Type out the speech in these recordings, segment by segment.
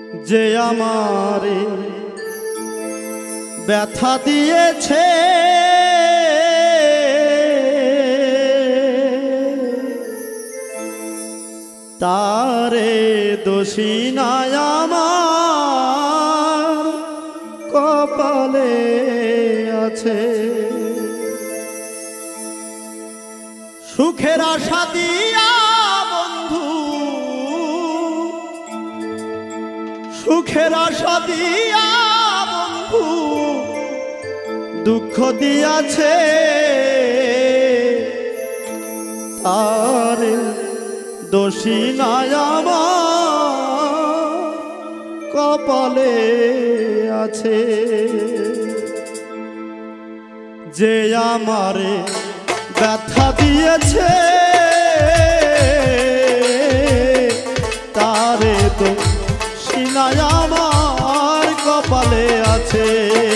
যে আমারে ব্যথা দিয়েছে তারে দোষী নাই আমার কপালে আছে। সুখের আশা দিয়া বন্ধু, সুখের আশা দিয়া বন্ধু দুঃখ দিয়াছে তার দোষী নাই আমার কপালে আছে। যে আমারে ব্যথা দিয়েছে তারে দোষী নাই আমার কপালে আছে,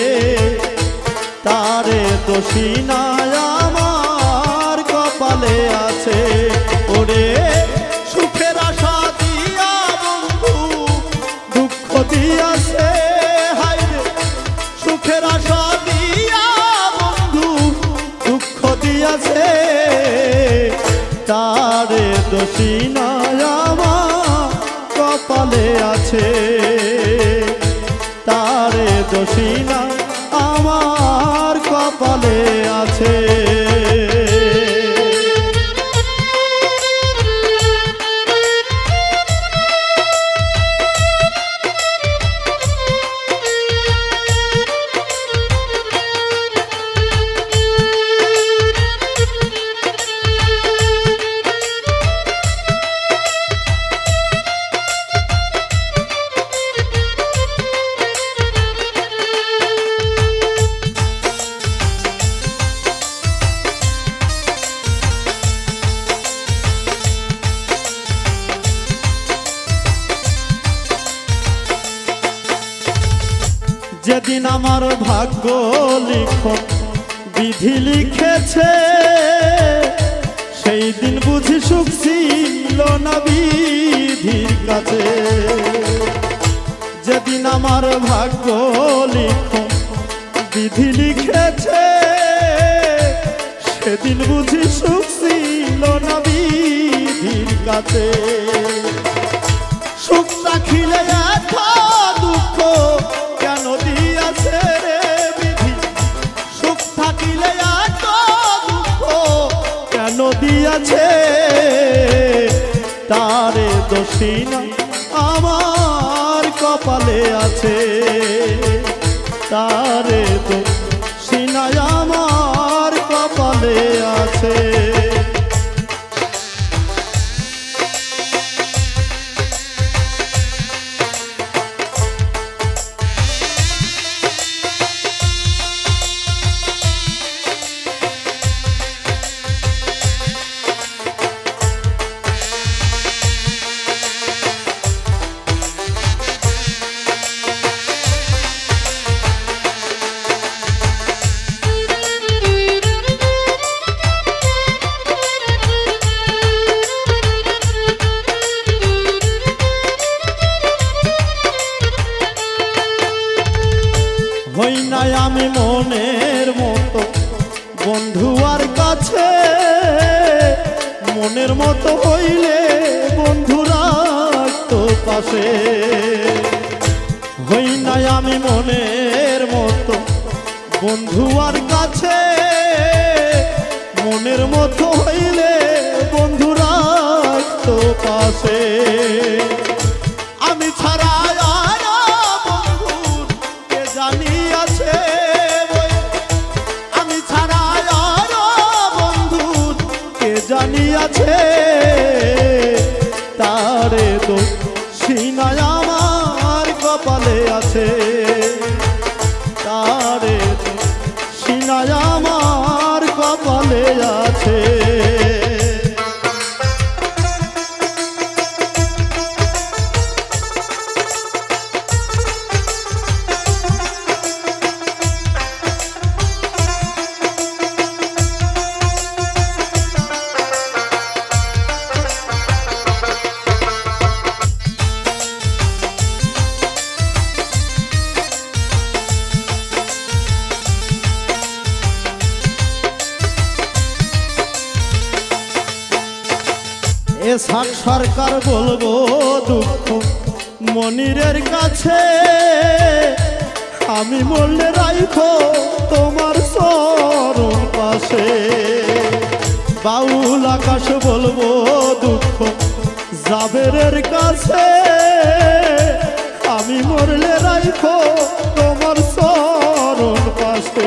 তারে দোষী নাই আমার কপালে আছে। ওরে সুখের আশা দিয়া বন্ধু দুঃখ দিয়াছে, হায়রে সুখের আশা দিয়া বন্ধু দুঃখ দিয়াছে তারে দোষী নাই আমার কপালে আছে, তারে দোষী নাই আমার কপালে আছে। যেদিন আমার ভাগ্য লিখন বিধি লিখেছে সেই দিন বুঝি সুখ ছিল না বিধির কাছে। যেদিন আমার ভাগ্য লিখন বিধি লিখেছে সেদিন বুঝি সুখ ছিল না বিধির কাছে। সুখ রাখিলে এত দুঃখ কেন দিয়াছে রে বিধি, সুখ থাকিলে এত দুঃখ কেন দিয়াছে তারে দোষী নাই আমার কপালে আছে, তারে দোষী নাই আমার কপালে আছে। হই নাই আমি মনের মতো বন্ধু আর কাছে, মনের মতো হইলে বন্ধু রাখতো পাশে। হই নাই আমি মনের মতো বন্ধু আর কাছে, মনের মতো হইলে বন্ধু রাখতো পাশে। আমি ছাড়া জানিয়াছে আমি ছাড়া আর বন্ধু কে জানিয়াছে তারে দোষী নাই আমার কপালে আছে, তারে দোষী নাই আমার কপালে আছে। এসাক সরকার বলবো দুঃখ মনিরের কাছে, আমি মরলে রাইখো তোমার চরণ পাশে। বাউল আকাশ বলবো দুঃখ জাবেরের কাছে, আমি মরলে রাইখো তোমার চরণ পাশে।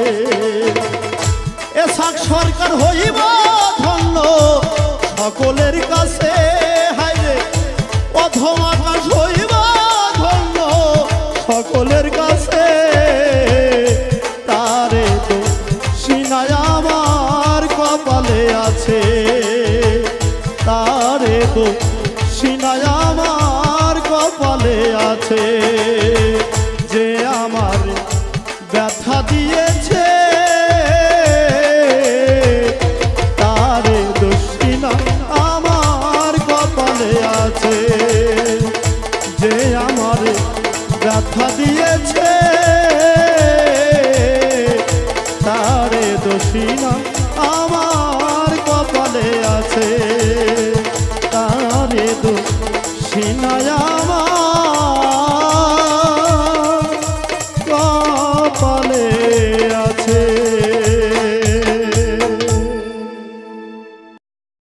এসাক সরকার হইব ধন্য সকলের কাছে, হাইরে অধম আকাশ হইব ধন্য সকলের কাছে। তারে তো সিনায় আমার কপালে আছে, তারে তো সিনায় আমার কপালে আছে। যে আমার ব্যথা দিয়েছে তারে দোষিনা আমার কপালে আছে। যে আমার ব্যথা দিয়েছে তারে দোষিনা